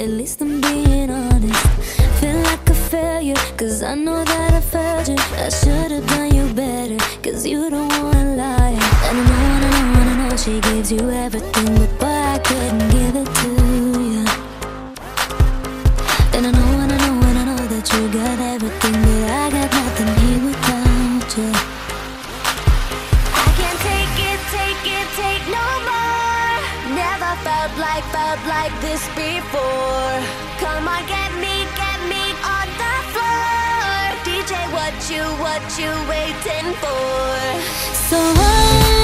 At least I'm being honest. Feel like a failure, cause I know that I failed you. I should've done you better, cause you don't wanna lie. And I know she gives you everything, but boy, I couldn't give it to you. And I know that you got everything, but I got nothing here without you. I can't take no more. Never felt like this before. Come on, get me on the floor. DJ, what you waiting for? So